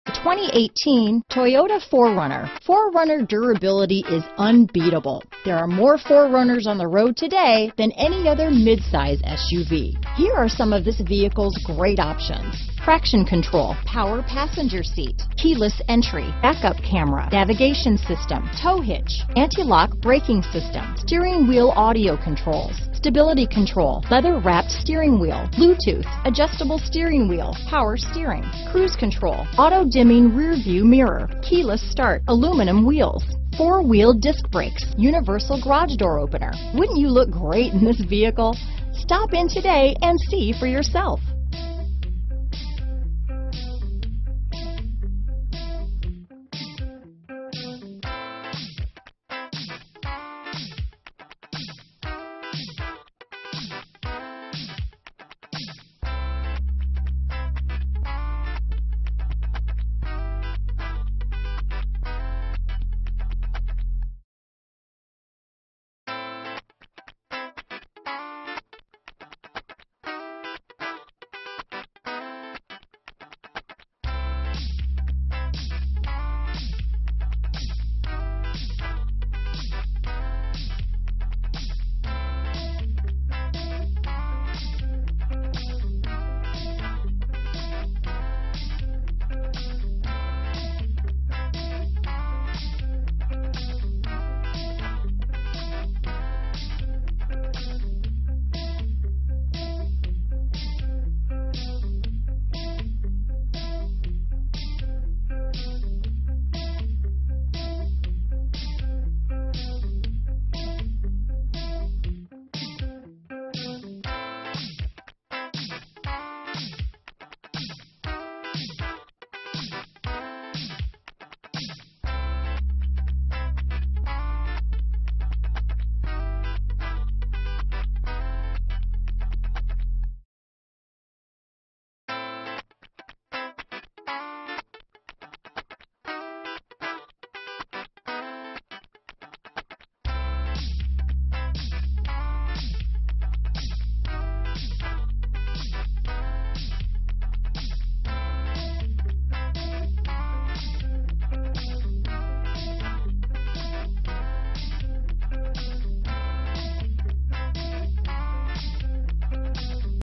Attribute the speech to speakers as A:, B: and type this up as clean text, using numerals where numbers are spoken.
A: 2018 Toyota 4Runner. 4Runner durability is unbeatable. There are more 4Runners on the road today than any other midsize SUV. Here are some of this vehicle's great options: traction control, power passenger seat, keyless entry, backup camera, navigation system, tow hitch, anti-lock braking system, steering wheel audio controls, stability control, leather-wrapped steering wheel, Bluetooth, adjustable steering wheel, power steering, cruise control, auto-dimming rear view mirror, keyless start, aluminum wheels, four-wheel disc brakes, universal garage door opener. Wouldn't you look great in this vehicle? Stop in today and see for yourself.